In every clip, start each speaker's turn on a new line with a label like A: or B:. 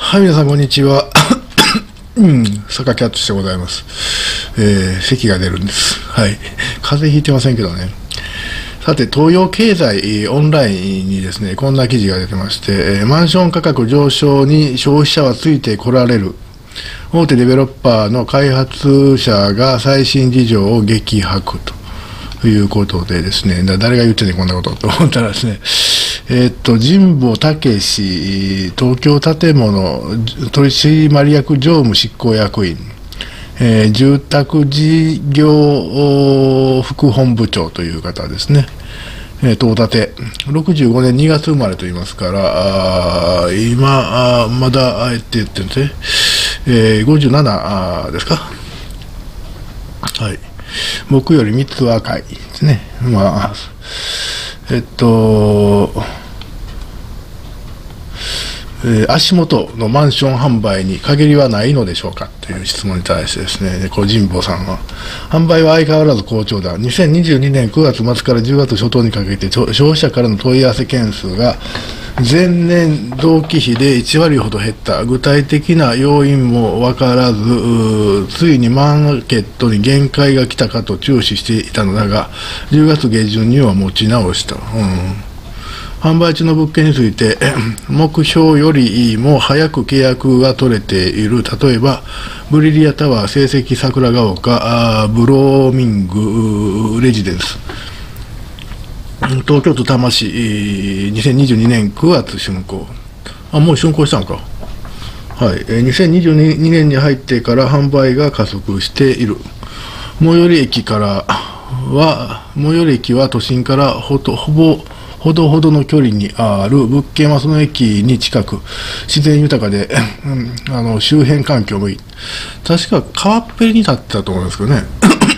A: はい、皆さん、こんにちは。坂キャットしてございます。咳が出るんです。はい。風邪ひいてませんけどね。さて、東洋経済オンラインにですね、こんな記事が出てまして、マンション価格上昇に消費者はついてこられる。大手デベロッパーの開発者が最新事情を激白ということでですね、誰が言ってんねん、こんなことと思ったらですね、神保武史東京建物取締役常務執行役員、住宅事業副本部長という方ですね、東建65年2月生まれと言いますから、今まだ言ってるんですね、57ですか。はい、僕より3つ若いですね。まあ足元のマンション販売に陰りはないのでしょうかという質問に対してですね、神保さんは、販売は相変わらず好調だ。2022年9月末から10月初頭にかけて消費者からの問い合わせ件数が前年同期比で1割ほど減った。具体的な要因も分からず、ついにマーケットに限界が来たかと注視していたのだが、10月下旬には持ち直した。販売中の物件について、目標よりも早く契約が取れている。例えば、ブリリアタワー、成績桜ヶ丘、ブローミングレジデンス。東京都多摩市、2022年9月竣工。もう竣工したのか。はい。2022年に入ってから販売が加速している。最寄り駅は都心からほどほどの距離にある。物件はその駅に近く、自然豊かで、周辺環境もいい。確か川っぺりに立ってたと思うんですけどね。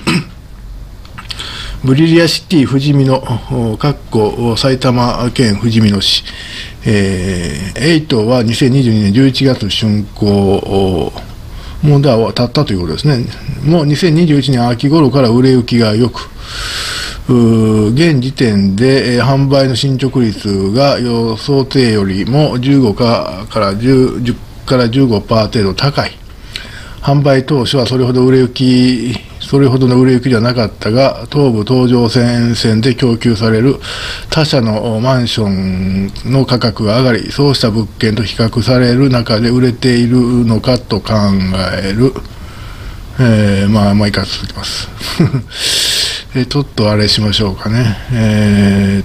A: ブリリアシティふじみの、埼玉県ふじみ野市。エイトは2022年11月竣工。もうだは経ったということですね。もう2021年秋頃から売れ行きが良く、現時点で、販売の進捗率が想定よりも10から15%程度高い。販売当初はそれほどの売れ行きではなかったが、東武東上線で供給される他社のマンションの価格が上がり、そうした物件と比較される中で売れているのかと考える。もう一回続きます。ちょっとあれしましょうかね。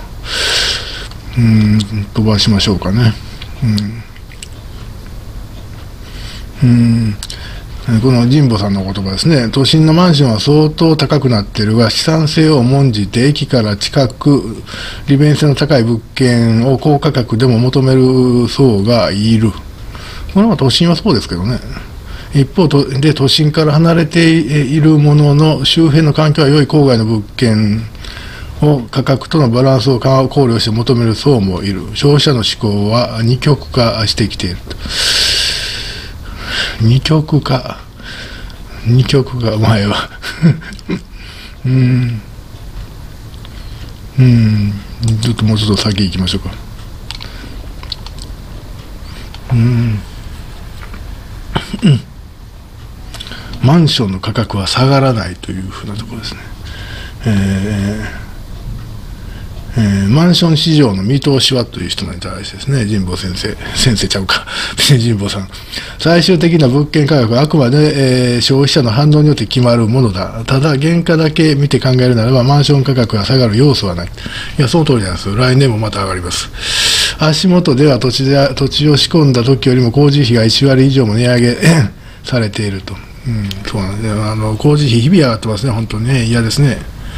A: 飛ばしましょうかね。この神保さんの言葉ですね。都心のマンションは相当高くなっているが、資産性を重んじて駅から近く、利便性の高い物件を高価格でも求める層がいる。これは都心はそうですけどね。一方で都心から離れているものの周辺の環境は良い郊外の物件を価格とのバランスを考慮して求める層もいる。消費者の思考は二極化してきていると。二極化前はちょっともうちょっと先行きましょうか。マンションの価格は下がらないというふうなところですね。マンション市場の見通しはという人に対してですね、神保先生ちゃうか、神保さん。最終的な物件価格はあくまで、消費者の反応によって決まるものだ。ただ、原価だけ見て考えるならば、マンション価格が下がる要素はない。いや、その通りなんですよ。来年もまた上がります。足元では土地を仕込んだ時よりも工事費が1割以上も値上げされていると。そうなんですね。工事費、日々上がってますね、本当にね、嫌ですね。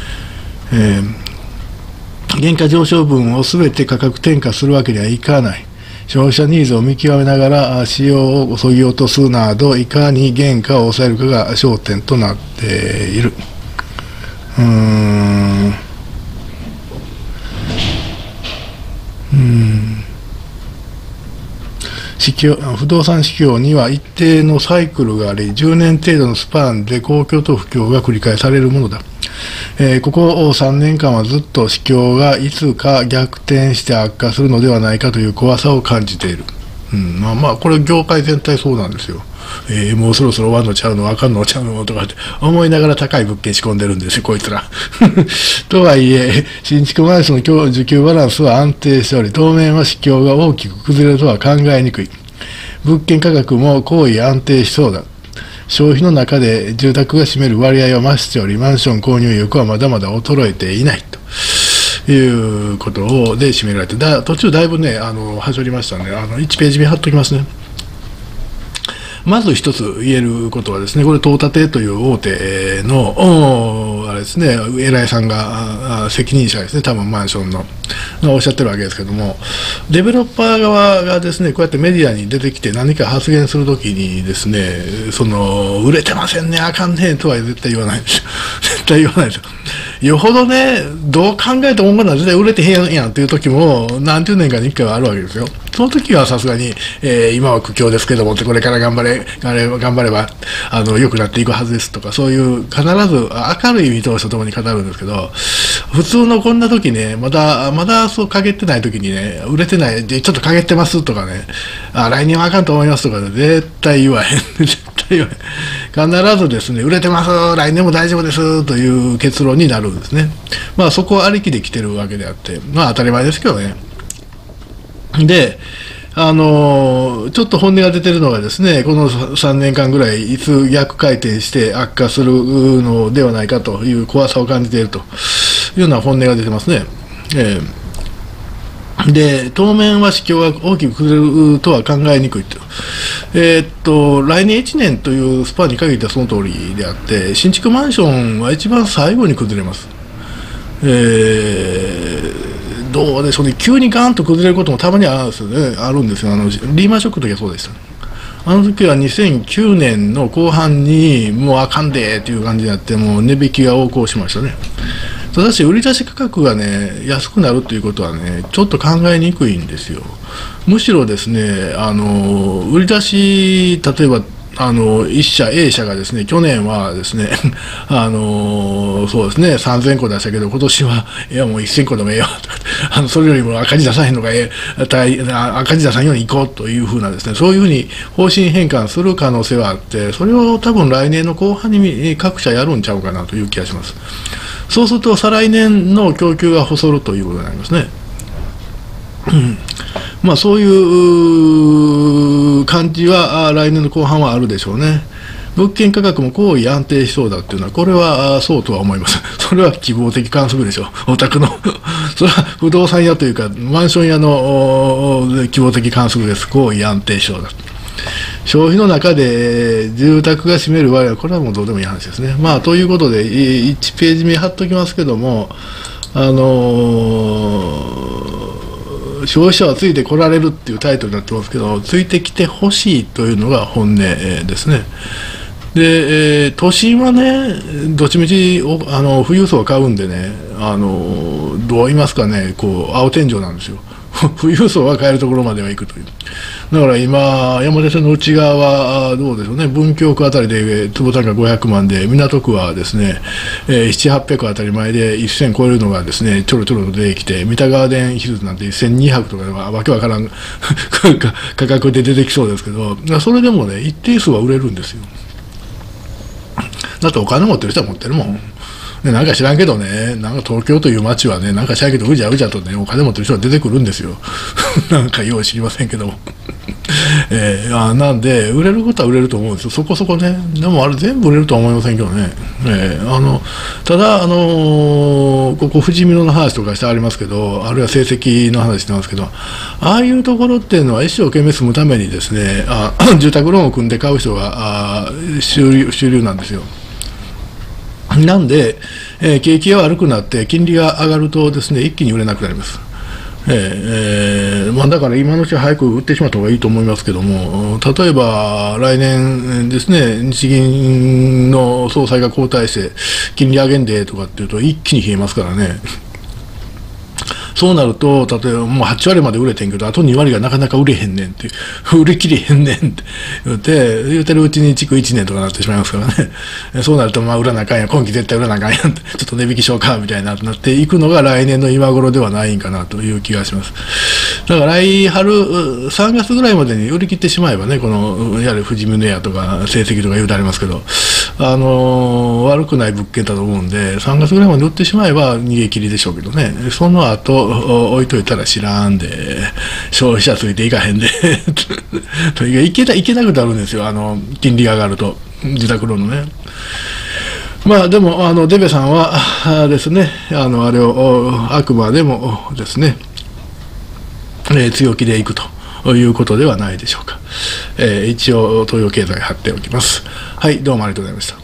A: 原価上昇分をすべて価格転嫁するわけにはいかない。消費者ニーズを見極めながら使用を削ぎ落とすなど、いかに原価を抑えるかが焦点となっている。不動産市況には一定のサイクルがあり、10年程度のスパンで好況と不況が繰り返されるものだ。ここ3年間はずっと市況がいつか逆転して悪化するのではないかという怖さを感じている。 まあ、これ業界全体そうなんですよ。もうそろそろ終わんのちゃうの、あかんのちゃうのとかって思いながら高い物件仕込んでるんですよ、こいつら。とはいえ、新築マンションの需給バランスは安定しており、当面は市況が大きく崩れるとは考えにくい。物件価格も高位安定しそうだ。消費の中で住宅が占める割合は増しており、マンション購入欲はまだまだ衰えていないということで締められて、途中だいぶね、はしょりましたので、1ページ目貼っときますね。まず一つ言えることはですね、これ、東建という大手の、あれですね、偉いさんが、責任者ですね、多分マンションの、おっしゃってるわけですけども、デベロッパー側がですね、こうやってメディアに出てきて何か発言するときにですね、売れてませんね、あかんねとは絶対言わないんですよ。絶対言わないですよ。よほどね、どう考えても女は絶対売れてへんやんっていう時も、何十年かに一回はあるわけですよ。その時はさすがに、今は苦境ですけども、これから頑張れば、良くなっていくはずですとか、そういう必ず明るい見通しとともに語るんですけど、普通のこんな時ね、まだそう陰ってない時にね、売れてない、ちょっと陰ってますとかね、来年はあかんと思いますとか、ね、絶対言わへん。絶対言わへん。必ずですね、売れてます、来年も大丈夫ですという結論になるんですね。まあそこはありきで来てるわけであって、まあ当たり前ですけどね。で、ちょっと本音が出てるのがですね、この3年間ぐらい、いつ逆回転して悪化するのではないかという怖さを感じているというような本音が出てますね。で、当面は市況が大きく崩れるとは考えにくいと。来年1年というスパンに限ってはその通りであって、新築マンションは一番最後に崩れます。どうでしょうね、急にガーンと崩れることもたまにあるんですよね、リーマンショックの時はそうでした。あの時は2009年の後半にもうあかんでっていう感じになって、もう値引きが横行しましたね。ただし、売り出し価格がね、安くなるということはね、ちょっと考えにくいんですよ。むしろですね、売り出し、例えば、1社 A 社がですね、去年はですね、そうですね、3000個出したけど、今年は、いやもう1000個でもええよと、それよりも赤字出さへんのが赤字出さんように行こうというふうなですね、そういうふうに方針変換する可能性はあって、それを多分来年の後半に各社やるんちゃうかなという気がします。そうすると、再来年の供給が細るということになりますね。まあそういう感じは来年の後半はあるでしょうね。物件価格も高位安定しそうだっていうのは、これはそうとは思います。それは希望的観測でしょう、お宅の。それは不動産屋というか、マンション屋の希望的観測です。高位安定しそうだ。消費の中で住宅が占める割合、これはもうどうでもいい話ですね。まあということで、1ページ目貼っときますけども、消費者はついてこられるっていうタイトルになってますけど、ついてきてほしいというのが本音ですね。で、都心はね、どっちみち富裕層が買うんでね、どう言いますかね、こう青天井なんですよ。富裕層が買えるところまでは行くという。だから今、山手線の内側はどうでしょうね、文京区あたりで坪単価500万で、港区はですね、7、800あたり前で1000超えるのがですね、ちょろちょろと出てきて、三田ガーデンヒルズなんて1200とかわけわからん価格で出てきそうですけど、それでもね、一定数は売れるんですよ。だってお金持ってる人は持ってるもん。でなんか知らんけどね、なんか東京という街はね、なんか知らんけど、うじゃうじゃとね、お金持ってる人が出てくるんですよ。なんかよう知りませんけども。なんで、売れることは売れると思うんですよ。そこそこね。でもあれ全部売れるとは思いませんけどね。ただ、ここ富士見野の話とかしてありますけど、あるいは成績の話してますけど、ああいうところっていうのは一生懸命住むためにですね、住宅ローンを組んで買う人が主流なんですよ。なんで、景気が悪くなって金利が上がるとですね、一気に売れなくなります。だから今のうちは早く売ってしまった方がいいと思いますけども、例えば来年ですね、日銀の総裁が交代して金利上げんでとかっていうと一気に冷えますからね。 そうなると、例えばもう8割まで売れてんけど、あと2割がなかなか売れへんねんっていう、売り切れへんねんって言ってるうちに築1年とかなってしまいますからね。そうなると、まあ売らなあかんや、今期絶対売らなあかんやんって、ちょっと値引きしようか、みたいななっていくのが来年の今頃ではないんかなという気がします。だから来春、3月ぐらいまでに売り切ってしまえばね、この、いわゆる富士見エアとか成績とか言うてありますけど、悪くない物件だと思うんで、3月ぐらいまで売ってしまえば逃げ切りでしょうけどね、その後置いといたら知らんで、消費者ついていかへんで、いけなくなるんですよ、金利が上がると、自宅ローンのね。まあでも、デベさんはですね、あれをあくまでもですね、強気でいくということではないでしょうか。一応、東洋経済貼っておきます。はい、どうもありがとうございました。